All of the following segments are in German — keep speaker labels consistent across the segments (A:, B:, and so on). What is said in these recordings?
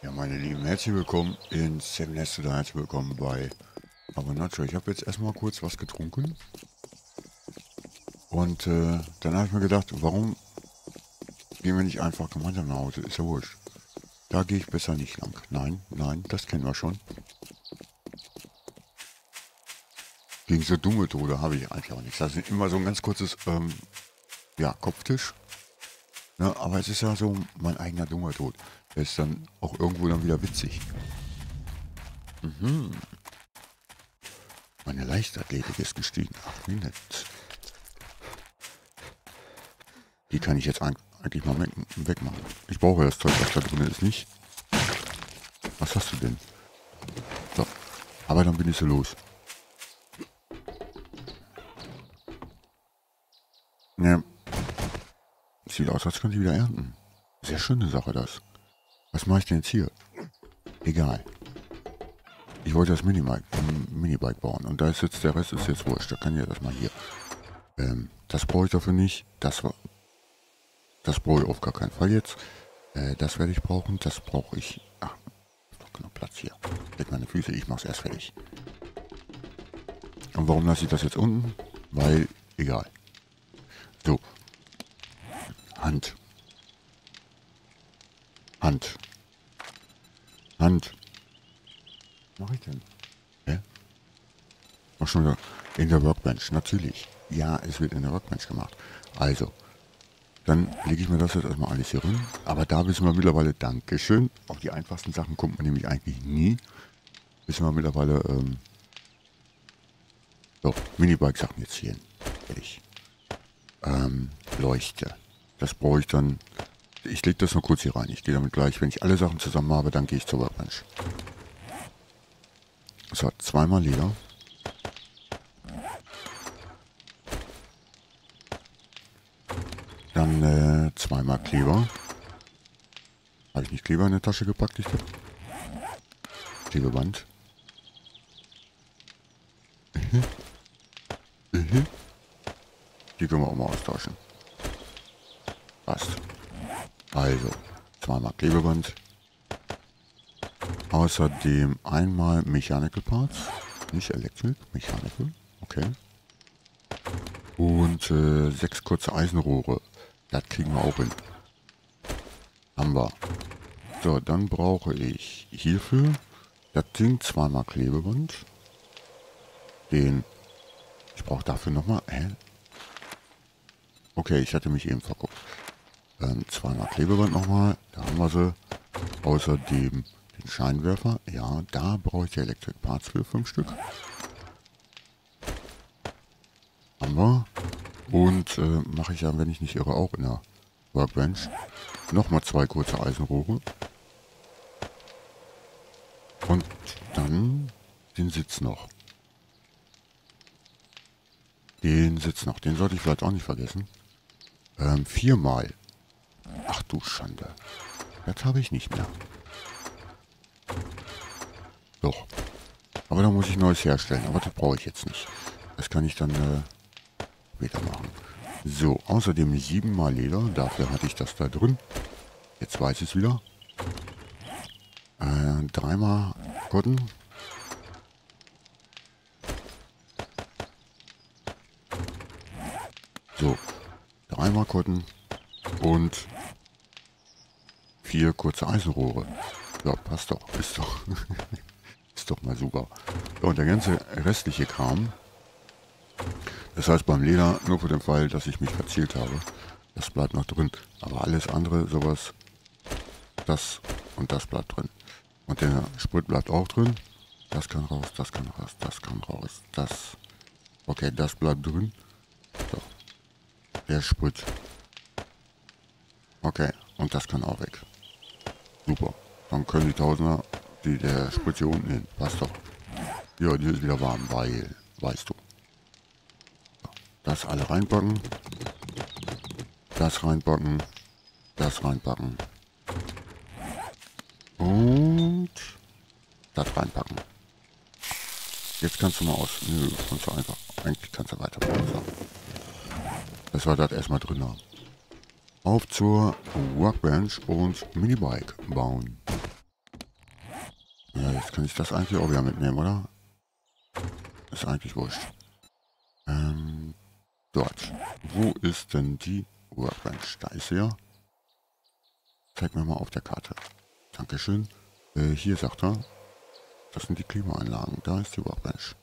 A: Ja, meine Lieben, herzlich willkommen in Seven Nest oder herzlich willkommen bei Aber Nacho. Ich habe jetzt erstmal kurz was getrunken und dann habe ich mir gedacht, warum gehen wir nicht einfach gemeinsam nach Hause? Ist ja wurscht. Da gehe ich besser nicht lang. Nein, nein, das kennen wir schon. Gegen so dumme Tode habe ich eigentlich auch nichts. Das ist immer so ein ganz kurzes, ja, Kopftisch. Ne? Aber es ist ja so mein eigener dummer Tod. Der ist dann auch irgendwo dann wieder witzig. Meine Leichtathletik ist gestiegen. Ach, wie nett. Die kann ich jetzt eigentlich mal wegmachen. Ich brauche das Zeug, was da drin ist, nicht. Was hast du denn? So, aber dann bin ich so los. Ne, sieht aus, als könnte ich wieder ernten. Sehr schöne Sache, das. Was mache ich denn jetzt hier? Egal. Ich wollte das Minibike bauen. Und da ist jetzt, der Rest ist jetzt wurscht. Da kann ich ja das mal hier. Das brauche ich dafür nicht. Das brauche ich auf gar keinen Fall jetzt. Das werde ich brauchen. Das brauche ich. Ach, doch genug Platz hier. Leg meine Füße, ich mache es erst fertig. Und warum lasse ich das jetzt unten? Weil, egal. So. Hand. Hand. Hand. Was mache ich denn? Hä? Ach schon wieder. In der Workbench, natürlich. Ja, es wird in der Workbench gemacht. Also, dann lege ich mir das jetzt erstmal alles hier rein. Aber da wissen wir mittlerweile, Dankeschön. Auf die einfachsten Sachen kommt man nämlich eigentlich nie. Wissen wir mittlerweile, so, Minibike-Sachen jetzt hier hin. Fertig. Leuchte. Das brauche ich dann. Ich lege das nur kurz hier rein. Ich gehe damit gleich, wenn ich alle Sachen zusammen habe, dann gehe ich zur Workbench. So, zweimal Leder. Dann zweimal Kleber. Habe ich nicht Kleber in der Tasche gepackt? Ich glaube. Klebeband. Die können wir auch mal austauschen. Passt. Also, zweimal Klebeband. Außerdem einmal Mechanical Parts. Nicht Electric, Mechanical. Okay. Und 6 kurze Eisenrohre. Das kriegen wir auch hin. Haben wir. So, dann brauche ich hierfür das Ding zweimal Klebeband. Ich brauche dafür nochmal. Okay, ich hatte mich eben verguckt. Zweimal Klebeband nochmal. Da haben wir sie. Außerdem den Scheinwerfer. Ja, da brauche ich die Electric Parts für 5 Stück. Haben wir. Und mache ich ja, wenn ich nicht irre, auch in der Workbench. Nochmal 2 kurze Eisenrohre. Und dann den Sitz noch. Den sollte ich vielleicht auch nicht vergessen. 4-mal. Ach du Schande. Das habe ich nicht mehr. Doch. Aber da muss ich Neues herstellen. Aber das brauche ich jetzt nicht. Das kann ich dann später machen. So, außerdem 7-mal Leder. Dafür hatte ich das da drin. Jetzt weiß ich es wieder. 3-mal Cotton. So, 3-mal Cotton und 4 kurze Eisenrohre. Ja, passt doch. Ist doch, ist doch mal super. Ja, und der ganze restliche Kram, das heißt beim Leder, nur für den Fall, dass ich mich verzählt habe, das bleibt noch drin. Aber alles andere, sowas, das und das bleibt drin. Und der Sprit bleibt auch drin. Das kann raus, das kann raus, das kann raus, das. Okay, das bleibt drin. So. Der Sprit. Okay, und das kann auch weg. Super. Dann können die Tausender, der Sprit hier unten hin. Passt doch. Ja, die ist wieder warm, weil, weißt du. So. Das alle reinpacken. Das reinpacken. Das reinpacken. Und das reinpacken. Jetzt kannst du mal aus. Nö, kannst du einfach. Eigentlich kannst du weiterbauen. So. Das war das erstmal drin haben. Auf zur Workbench und Minibike bauen. Ja, jetzt kann ich das eigentlich auch wieder mitnehmen, oder? Ist eigentlich wurscht. Dort. Wo ist denn die Workbench? Da ist sie ja. Zeig mir mal auf der Karte. Dankeschön. Hier sagt er, das sind die Klimaanlagen. Da ist die Workbench.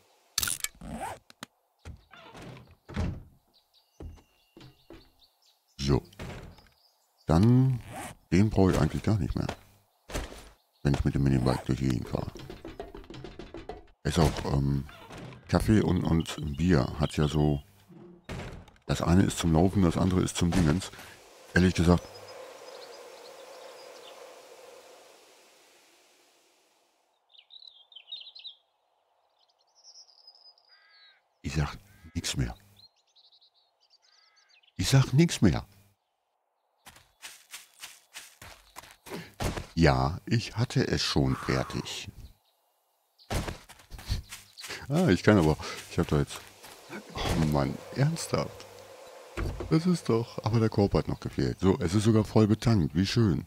A: So. Dann, den brauche ich eigentlich gar nicht mehr. Wenn ich mit dem Minibike durch die Gegend fahre. Ist auch, Kaffee und Bier hat ja so. Das eine ist zum Laufen, das andere ist zum Dingens. Ehrlich gesagt. Ich sag nichts mehr. Ich sag nichts mehr. Ja, ich hatte es schon fertig. Ah, ich kann aber. Ich habe da jetzt. Oh Mann, ernsthaft. Das ist doch. Aber der Korb hat noch gefehlt. So, es ist sogar voll betankt. Wie schön.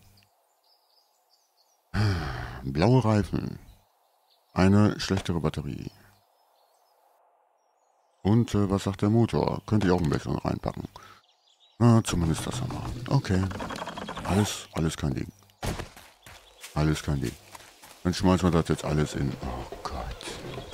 A: Blaue Reifen. Eine schlechtere Batterie. Und was sagt der Motor? Könnte ich auch ein bisschen reinpacken. Na, zumindest das einmal. Okay. Alles kein Ding. Alles kein Ding. Dann schmeißen wir das jetzt alles in. Oh Gott.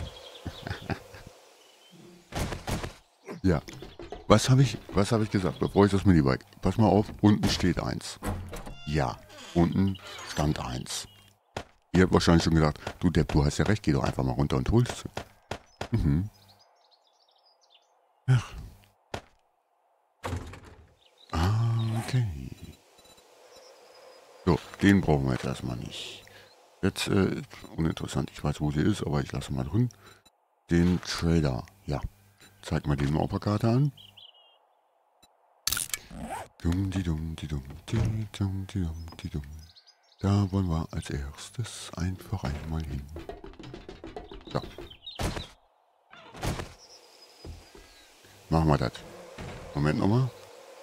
A: Ja. Was habe ich gesagt, bevor ich das Minibike? Pass mal auf, unten steht eins. Ja, unten stand eins. Ihr habt wahrscheinlich schon gedacht, du Depp, du hast ja recht, geh doch einfach mal runter und holst sie. Mhm. Ach. Ah, okay. So, den brauchen wir jetzt erstmal nicht. Jetzt, uninteressant, ich weiß, wo sie ist, aber ich lasse mal drin. Den Trailer, ja. Zeig mal den mal auf der Karte an. Dumm, die dumm, die dumm, die dumm, die dumm, die dumm. Da wollen wir als erstes einfach einmal hin. So. Machen wir das. Moment nochmal.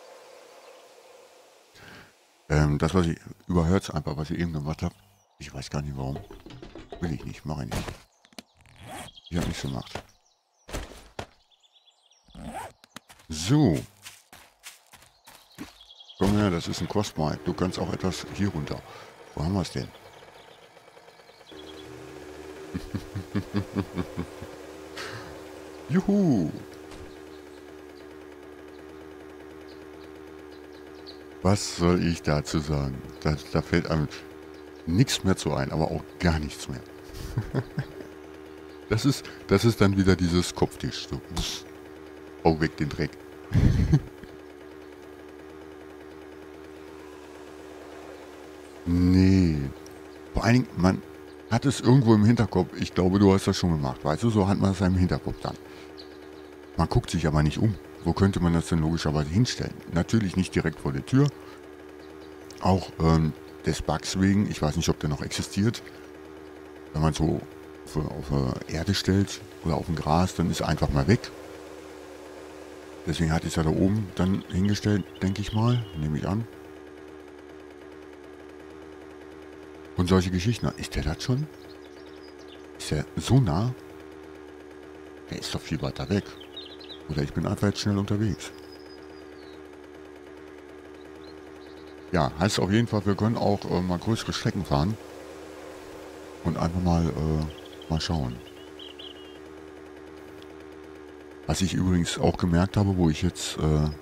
A: Das, was ich überhört, einfach, was ich eben gemacht habe. Ich weiß gar nicht warum. Will ich nicht, mache ich nicht. Ich habe nichts gemacht. So. Komm her, das ist ein Crossbike. Du kannst auch etwas hier runter. Wo haben wir es denn? Juhu. Was soll ich dazu sagen? Da fällt einem nichts mehr zu ein, aber auch gar nichts mehr. Das ist dann wieder dieses Kopftisch. So. Hau weg den Dreck. Nee. Vor allen Dingen, man hat es irgendwo im Hinterkopf. Ich glaube, du hast das schon gemacht. Weißt du, so hat man es im Hinterkopf dann. Man guckt sich aber nicht um. Wo könnte man das denn logischerweise hinstellen? Natürlich nicht direkt vor der Tür. Auch des Bugs wegen. Ich weiß nicht, ob der noch existiert. Wenn man so auf Erde stellt oder auf dem Gras, dann ist er einfach mal weg. Deswegen hatte ich es ja da oben dann hingestellt, denke ich mal. Nehme ich an. Und solche Geschichten. Ist der das schon? Ist der so nah? Der ist doch viel weiter weg. Oder ich bin einfach jetzt schnell unterwegs. Ja, heißt auf jeden Fall, wir können auch mal größere Strecken fahren. Und einfach mal schauen. Was ich übrigens auch gemerkt habe, wo ich jetzt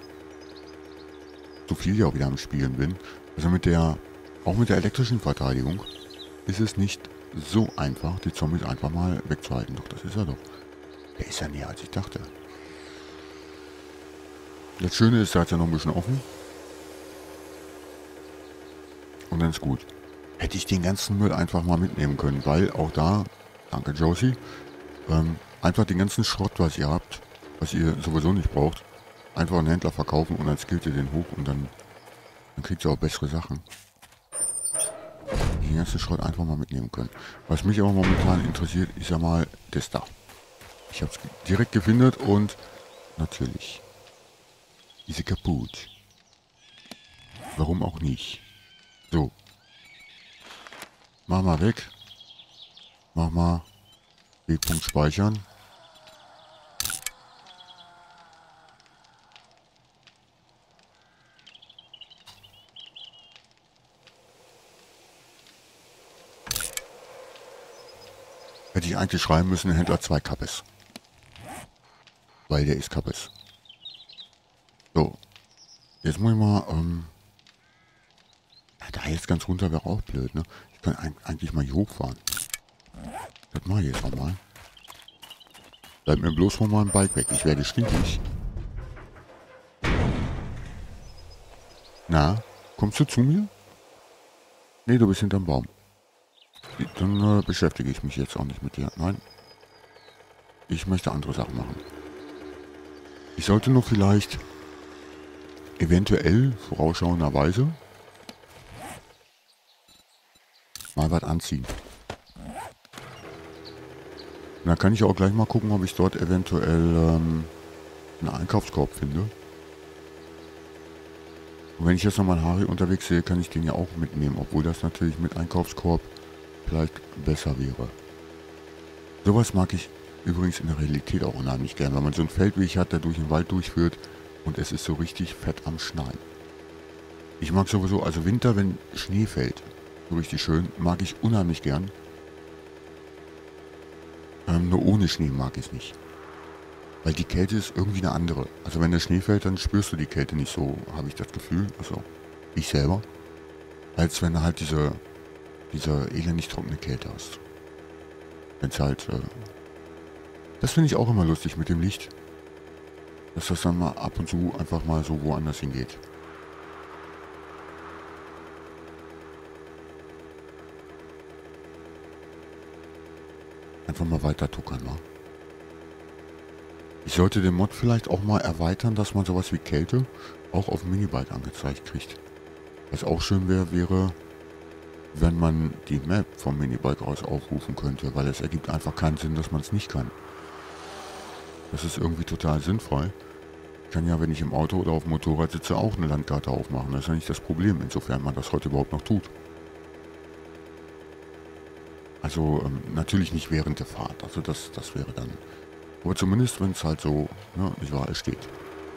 A: so viel ja auch wieder am Spielen bin. Also auch mit der elektrischen Verteidigung ist es nicht so einfach, die Zombies einfach mal wegzuhalten. Doch, das ist er doch. Der ist ja näher als ich dachte. Das Schöne ist, da hat ja noch ein bisschen offen. Und dann ist gut. Hätte ich den ganzen Müll einfach mal mitnehmen können, weil auch da, danke Josie, einfach den ganzen Schrott, was ihr habt, was ihr sowieso nicht braucht, einfach einen Händler verkaufen und dann skillt ihr den hoch und dann kriegt ihr auch bessere Sachen. Den ganzen Schrott einfach mal mitnehmen können. Was mich aber momentan interessiert, ist ja mal das da. Ich habe es direkt gefunden und natürlich diese kaputt. Warum auch nicht? So. Mach mal weg. Mach mal B-Punkt speichern. Hätte ich eigentlich schreiben müssen, Händler 2 Kappes. Weil der ist Kappes. So. Jetzt muss ich mal, ja, da jetzt ganz runter wäre auch blöd, ne? Ich kann eigentlich mal hier hochfahren. Das mache ich jetzt nochmal. Bleib mir bloß von meinem Bike weg. Ich werde stinkig. Na, kommst du zu mir? Nee, du bist hinterm Baum. Dann beschäftige ich mich jetzt auch nicht mit dir. Nein. Ich möchte andere Sachen machen. Ich sollte nur vielleicht eventuell vorausschauenderweise mal was anziehen. Und dann kann ich auch gleich mal gucken, ob ich dort eventuell einen Einkaufskorb finde. Und wenn ich jetzt nochmal einen Harry unterwegs sehe, kann ich den ja auch mitnehmen, obwohl das natürlich mit Einkaufskorb vielleicht besser wäre. Sowas mag ich übrigens in der Realität auch unheimlich gern, wenn man so einen Feldweg hat, der durch den Wald durchführt und es ist so richtig fett am Schneien. Ich mag sowieso, also Winter, wenn Schnee fällt, so richtig schön, mag ich unheimlich gern. Nur ohne Schnee mag ich es nicht. Weil die Kälte ist irgendwie eine andere. Also wenn der Schnee fällt, dann spürst du die Kälte nicht so, habe ich das Gefühl. Also ich selber. Als wenn du halt diese elendig trockene Kälte hast. Wenn es halt, das finde ich auch immer lustig mit dem Licht. Dass das dann mal ab und zu einfach mal so woanders hingeht. Einfach mal weiter tuckern, wa? Ich sollte den Mod vielleicht auch mal erweitern, dass man sowas wie Kälte auch auf dem Minibike angezeigt kriegt. Was auch schön wäre, wenn man die Map vom Minibike aus aufrufen könnte, weil es ergibt einfach keinen Sinn, dass man es nicht kann. Das ist irgendwie total sinnvoll. Ich kann ja, wenn ich im Auto oder auf dem Motorrad sitze, auch eine Landkarte aufmachen. Das ist ja nicht das Problem, insofern man das heute überhaupt noch tut. Also natürlich nicht während der Fahrt, also das wäre dann... Aber zumindest, wenn es halt so, ne, nicht wahr, es steht.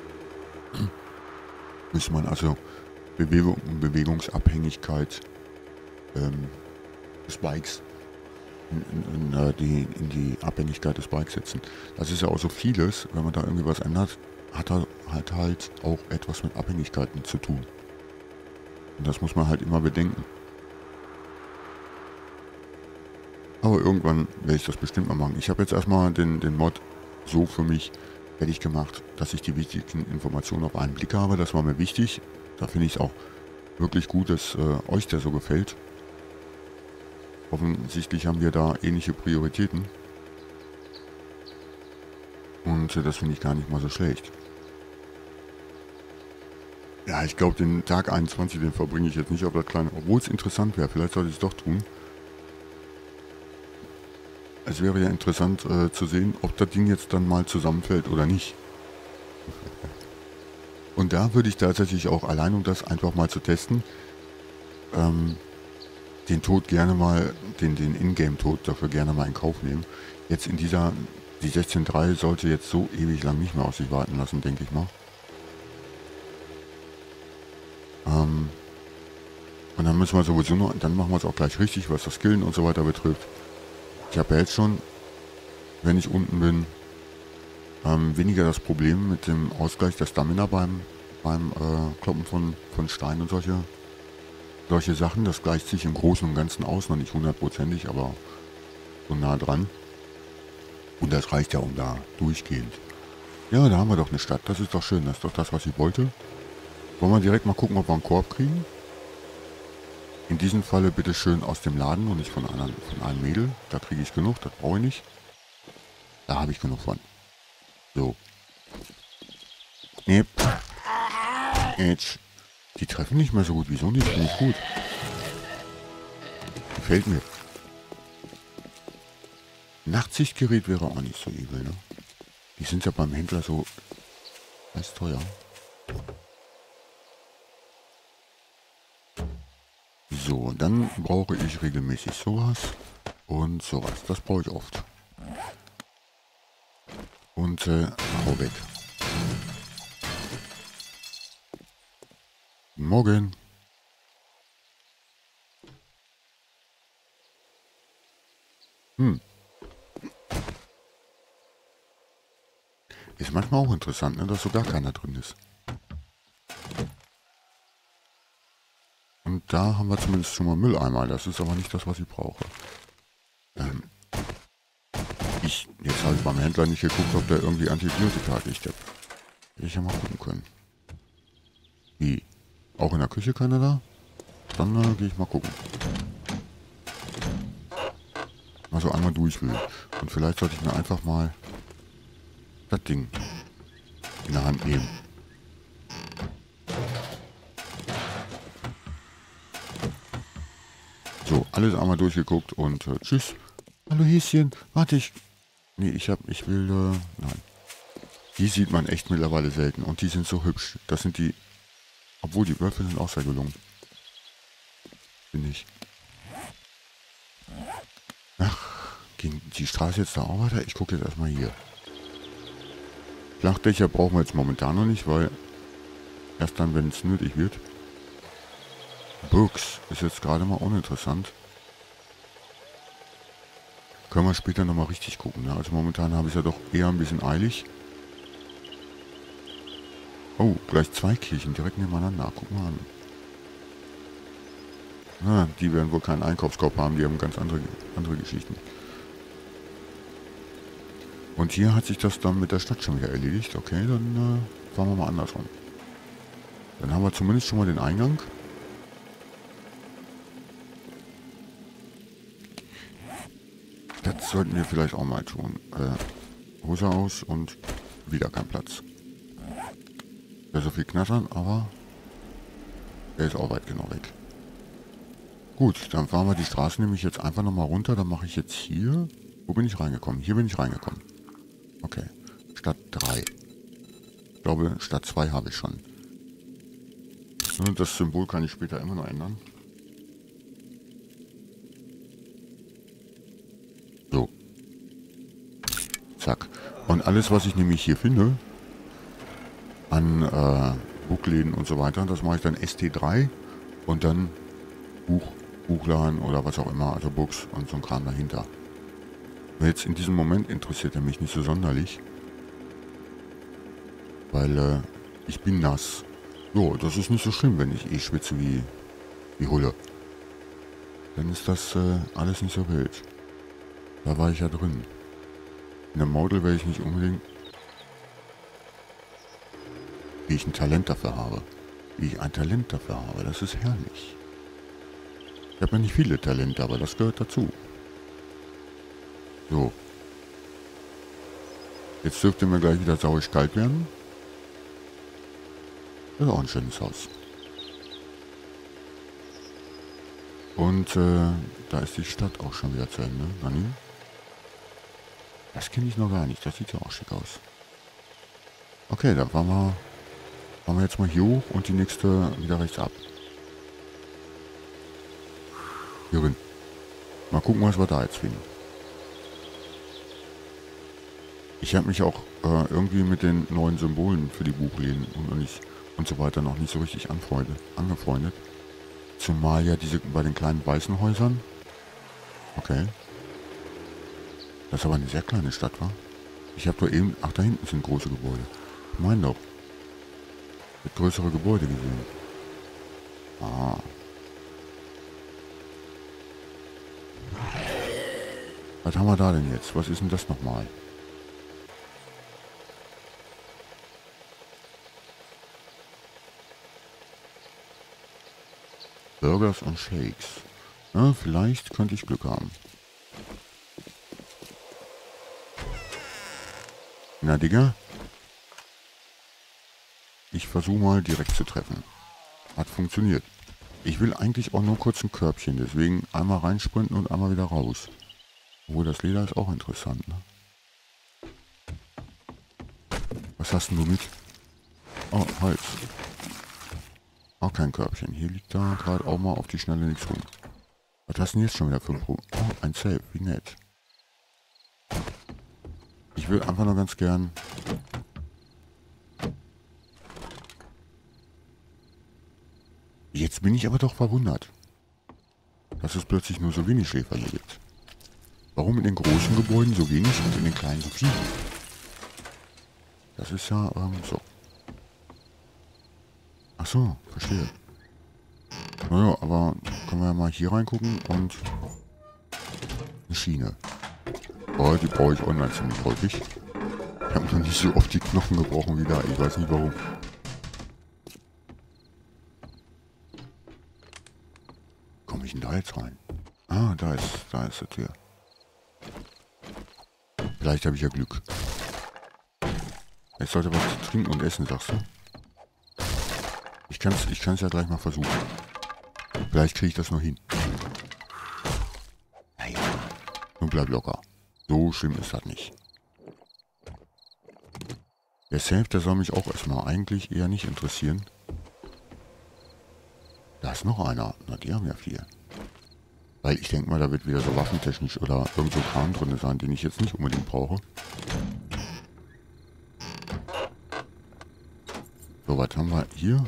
A: Müsste man also Bewegungsabhängigkeit des Bikes in die Abhängigkeit des Bikes setzen. Das ist ja auch so vieles, wenn man da irgendwie was ändert, hat halt auch etwas mit Abhängigkeiten zu tun. Und das muss man halt immer bedenken. Aber irgendwann werde ich das bestimmt mal machen. Ich habe jetzt erstmal den Mod so für mich fertig gemacht, dass ich die wichtigsten Informationen auf einen Blick habe. Das war mir wichtig. Da finde ich es auch wirklich gut, dass euch der so gefällt. Offensichtlich haben wir da ähnliche Prioritäten. Und das finde ich gar nicht mal so schlecht. Ja, ich glaube, den Tag 21, den verbringe ich jetzt nicht auf das kleine... Obwohl es interessant wäre, vielleicht sollte ich es doch tun. Es wäre ja interessant zu sehen, ob das Ding jetzt dann mal zusammenfällt oder nicht. Und da würde ich tatsächlich auch allein, um das einfach mal zu testen, den Tod gerne mal, den Ingame-Tod dafür gerne mal in Kauf nehmen. Jetzt in die 16.3 sollte jetzt so ewig lang nicht mehr auf sich warten lassen, denke ich mal. Und dann müssen wir sowieso noch, dann machen wir es auch gleich richtig, was das Skillen und so weiter betrifft. Ich habe ja jetzt schon, wenn ich unten bin, weniger das Problem mit dem Ausgleich der Stamina beim Kloppen von Steinen und solche Sachen. Das gleicht sich im Großen und Ganzen aus, noch nicht hundertprozentig, aber so nah dran. Und das reicht ja um da durchgehend. Ja, da haben wir doch eine Stadt, das ist doch schön, das ist doch das, was ich wollte. Wollen wir direkt mal gucken, ob wir einen Korb kriegen? In diesem Falle bitte schön aus dem Laden und nicht von einem Mädel. Da kriege ich genug, das brauche ich nicht. Da habe ich genug von. So. Nee. Jetzt. Die treffen nicht mehr so gut. Wieso nicht? Finde ich gut. Gefällt mir. Nachtsichtgerät wäre auch nicht so übel, ne? Die sind ja beim Händler so... Das ist teuer. So, dann brauche ich regelmäßig sowas. und sowas. Das brauche ich oft. Und hau weg. Morgen. Ist manchmal auch interessant, ne, dass so gar keiner drin ist. Und da haben wir zumindest schon mal Mülleimer. Das ist aber nicht das, was ich brauche. Jetzt habe ich beim Händler nicht geguckt, ob der irgendwie Antibiotika hat. Hätte ich ja mal gucken können. Wie? Auch in der Küche keiner da? Dann gehe ich mal gucken. Also einmal durchwühlen. Und vielleicht sollte ich mir einfach mal das Ding in der Hand nehmen. So, alles einmal durchgeguckt und tschüss. Hallo Häschen, warte Nee, ich will, nein. Die sieht man echt mittlerweile selten und die sind so hübsch. Das sind die, obwohl die Wölfe sind auch sehr gelungen. Finde ich. Ach, ging die Straße jetzt da auch weiter? Ich gucke jetzt erstmal hier. Flachdächer brauchen wir jetzt momentan noch nicht, weil erst dann, wenn es nötig wird. Books ist jetzt gerade mal uninteressant. Können wir später nochmal richtig gucken. Ne? Also momentan habe ich es ja doch eher ein bisschen eilig. Oh, gleich 2 Kirchen direkt nebeneinander. Guck mal an. Na, die werden wohl keinen Einkaufskorb haben, die haben ganz andere Geschichten. Und hier hat sich das dann mit der Stadt schon wieder erledigt. Okay, dann fahren wir mal andersrum. Dann haben wir zumindest schon mal den Eingang. Das sollten wir vielleicht auch mal tun. Hose aus und wieder kein Platz. Ja, so viel knattern, aber er ist auch weit genau weg. Gut, dann fahren wir die Straße nämlich jetzt einfach nochmal runter. Dann mache ich jetzt hier... Wo bin ich reingekommen? Hier bin ich reingekommen. Okay, Stadt 3. Ich glaube, Stadt 2 habe ich schon. Das Symbol kann ich später immer noch ändern. So. Zack. Und alles, was ich nämlich hier finde, an Buchläden und so weiter, das mache ich dann ST3 und dann Buchladen oder was auch immer, also Books und so ein Kram dahinter. Jetzt in diesem Moment interessiert er mich nicht so sonderlich, weil ich bin nass. So, das ist nicht so schlimm, wenn ich schwitze wie Hulle. Dann ist das alles nicht so wild. Da war ich ja drin. In der Model werde ich nicht unbedingt, wie ich ein Talent dafür habe. Wie ich ein Talent dafür habe, das ist herrlich. Ich habe ja nicht viele Talente, aber das gehört dazu. So. Jetzt dürfte mir gleich wieder saurig kalt werden. Das ist auch ein schönes Haus. Und da ist die Stadt auch schon wieder zu Ende. Nani? Das kenne ich noch gar nicht. Das sieht ja auch schick aus. Okay, dann fahren wir jetzt mal hier hoch und die nächste wieder rechts ab. Hier drin. Mal gucken, was wir da jetzt finden. Ich habe mich auch irgendwie mit den neuen Symbolen für die Buchläden und so weiter noch nicht so richtig angefreundet. Zumal ja diese bei den kleinen weißen Häusern. Okay. Das ist aber eine sehr kleine Stadt, wa? Ich habe doch eben... Ach, da hinten sind große Gebäude. Ich meine doch. Ich habe größere Gebäude gesehen. Ah. Was haben wir da denn jetzt? Was ist denn das nochmal? Burgers und Shakes. Ja, vielleicht könnte ich Glück haben. Na, Digga. Ich versuche mal direkt zu treffen. Hat funktioniert. Ich will eigentlich auch nur kurz ein Körbchen, deswegen einmal reinsprinten und einmal wieder raus. Obwohl, das Leder ist auch interessant, ne? Was hast denn du mit? Oh, Hals. Auch kein Körbchen. Hier liegt da gerade auch mal auf die Schnelle nichts rum. Was hast du denn jetzt schon wieder für Pro? Oh, ein Safe, wie nett. Ich will einfach nur ganz gern... Jetzt bin ich aber doch verwundert, dass es plötzlich nur so wenig Schäfer hier gibt. Warum in den großen Gebäuden so wenig und in den kleinen so viel? Das ist ja so. Ach so, verstehe. Naja, aber können wir ja mal hier reingucken und eine Schiene. Oh, die brauche ich online ziemlich häufig. Ich habe noch nicht so oft die Knochen gebrochen wie da. Ich weiß nicht warum. Komme ich denn da jetzt rein? Ah, da ist die Tür. Vielleicht habe ich ja Glück. Ich sollte was trinken und essen, sagst du? Ich kann's ja gleich mal versuchen. Vielleicht kriege ich das noch hin. Naja, nun bleib locker. So schlimm ist das nicht. Der Safe, der soll mich auch erstmal eigentlich eher nicht interessieren. Da ist noch einer. Na, die haben ja viel. Weil ich denke mal, da wird wieder so waffentechnisch oder irgend so Kram drin sein, den ich jetzt nicht unbedingt brauche. So, was haben wir hier?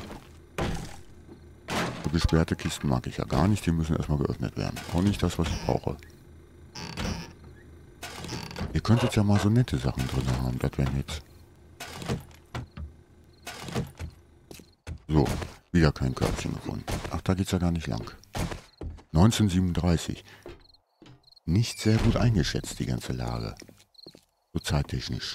A: So gesperrte Kisten mag ich ja gar nicht. Die müssen erstmal geöffnet werden. Auch nicht das, was ich brauche. Ihr könntet ja mal so nette Sachen drin haben. Das wäre nett. So, wieder kein Körbchen gefunden. Ach, da geht's ja gar nicht lang. 1937. Nicht sehr gut eingeschätzt, die ganze Lage. So zeittechnisch.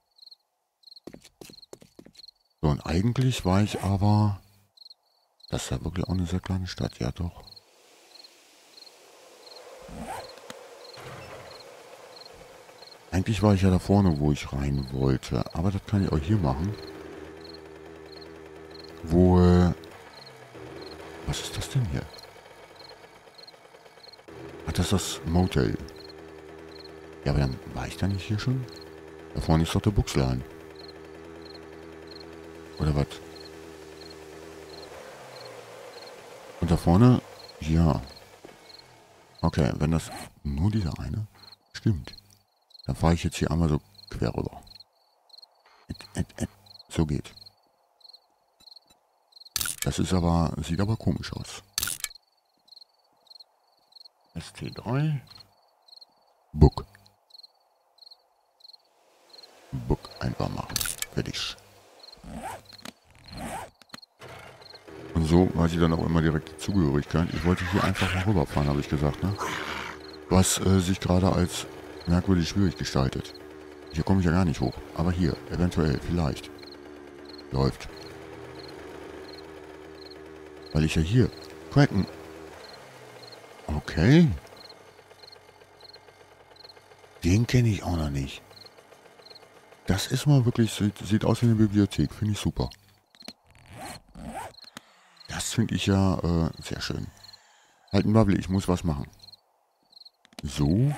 A: So, und eigentlich war ich aber... Das ist ja wirklich auch eine sehr kleine Stadt, ja doch. Eigentlich war ich ja da vorne, wo ich rein wollte. Aber das kann ich auch hier machen. Wo... was ist das denn hier? Ach, das ist das Motel. Ja, aber dann war ich da nicht hier schon? Da vorne ist doch der Buchsladen. Oder was? Und da vorne? Ja. Okay, wenn das nur dieser eine stimmt, dann fahre ich jetzt hier einmal so quer rüber. So geht. Das ist aber, sieht aber komisch aus. ST3. Book. Book einfach machen. Fertig. Und so weiß ich dann auch immer direkt die Zugehörigkeit. Ich wollte hier einfach mal rüberfahren, habe ich gesagt, ne? Was sich gerade als merkwürdig schwierig gestaltet. Hier komme ich ja gar nicht hoch. Aber hier, eventuell, vielleicht. Läuft. Weil ich ja hier... Cracken. Okay. Den kenne ich auch noch nicht. Das ist mal wirklich... Sieht aus wie eine Bibliothek. Finde ich super. Das finde ich ja sehr schön. Halt ein Bubble, ich muss was machen. So.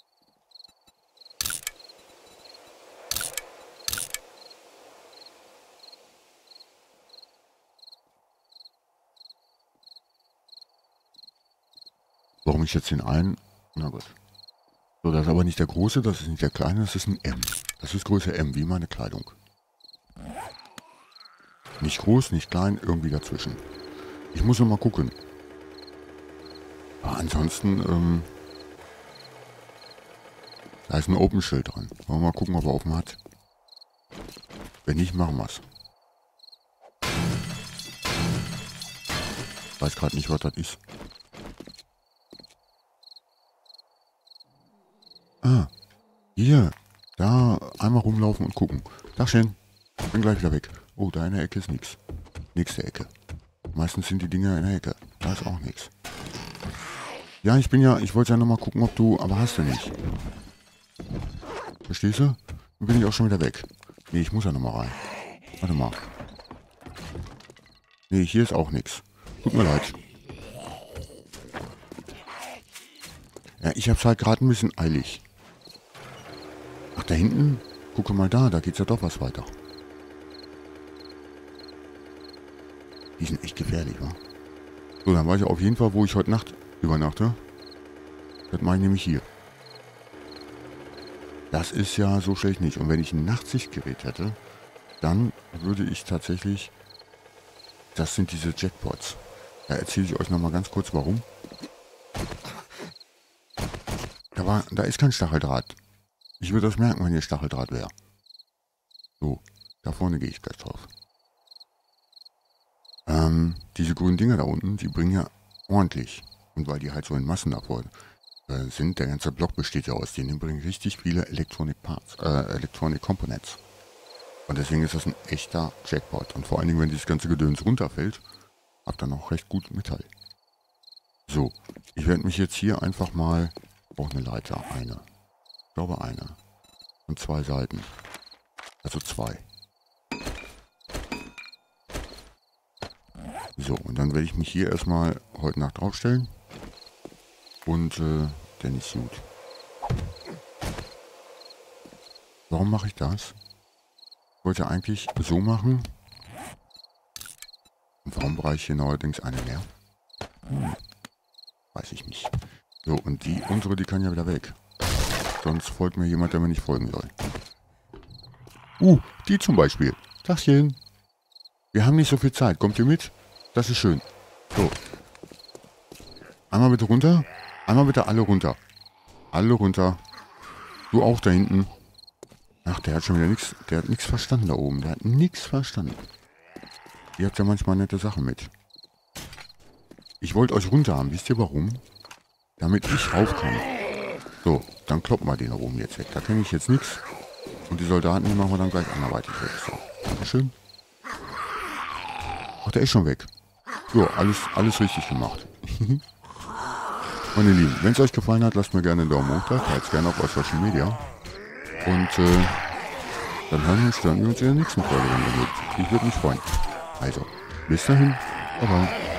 A: Warum ich jetzt den einen... Na gut. So, das ist aber nicht der große, das ist nicht der kleine, das ist ein M. Das ist Größe M, wie meine Kleidung. Nicht groß, nicht klein, irgendwie dazwischen. Ich muss noch mal gucken. Aber ansonsten, da ist ein Open-Schild dran. Wollen wir mal gucken, ob er offen hat. Wenn nicht, machen wir es. Weiß gerade nicht, was das ist. Ah, hier. Da einmal rumlaufen und gucken. Dachchen, bin gleich wieder weg. Oh, da in der Ecke ist nichts. Nächste Ecke. Meistens sind die Dinger in der Ecke. Da ist auch nichts. Ja, ich wollte ja noch mal gucken, ob du, aber hast du nicht. Verstehst du? Dann bin ich auch schon wieder weg. Nee, ich muss ja noch mal rein. Warte mal. Nee, hier ist auch nichts. Tut mir leid. Ja, ich hab's halt gerade ein bisschen eilig. Ach, da hinten? Gucke mal da, da geht's ja doch was weiter. Die sind echt gefährlich, wa? So, dann weiß ich auf jeden Fall, wo ich heute Nacht übernachte. Das mache ich nämlich hier. Das ist ja so schlecht nicht. Und wenn ich ein Nachtsichtgerät hätte, dann würde ich tatsächlich... Das sind diese Jackpots. Da erzähle ich euch nochmal ganz kurz, warum. Da ist kein Stacheldraht. Ich würde das merken, wenn hier Stacheldraht wäre. So, da vorne gehe ich gleich drauf. Diese grünen Dinger da unten, die bringen ja ordentlich. Und weil die halt so in Massen davor sind, der ganze Block besteht ja aus denen, bringen richtig viele Electronic Parts, Electronic Components. Und deswegen ist das ein echter Jackpot. Und vor allen Dingen, wenn dieses ganze Gedöns runterfällt, habt ihr noch recht gut Metall. So, ich werde mich jetzt hier einfach mal... Ich brauche eine Leiter, eine. Ich glaube eine. Und 2 Seiten. Also 2. So, und dann werde ich mich hier erstmal heute Nacht draufstellen. Und dann ist gut. Warum mache ich das? Ich wollte eigentlich so machen. Und warum brauche ich hier neuerdings eine mehr? Weiß ich nicht. So, und unsere, die kann ja wieder weg. Sonst folgt mir jemand, der mir nicht folgen soll. Die zum Beispiel. Tachchen. Wir haben nicht so viel Zeit. Kommt ihr mit? Das ist schön. So. Einmal bitte runter. Einmal bitte alle runter. Alle runter. Du auch da hinten. Ach, der hat schon wieder nichts. Der hat nichts verstanden da oben. Der hat nichts verstanden. Ihr habt ja manchmal nette Sachen mit. Ich wollte euch runter haben. Wisst ihr warum? Damit ich rauf kann. So, dann kloppen wir den da oben jetzt weg. Da kenne ich jetzt nichts. Und die Soldaten, die machen wir dann gleich anderweitig weg. So, Dankeschön. Ach, der ist schon weg. So, alles richtig gemacht. Meine Lieben, wenn es euch gefallen hat, lasst mir gerne einen Daumen hoch da. Teilt es gerne auf euren Social Media. Und dann hören wir uns in der nächsten Folge, wenn ihr mögt. Ich würde mich freuen. Also, bis dahin. Bye bye.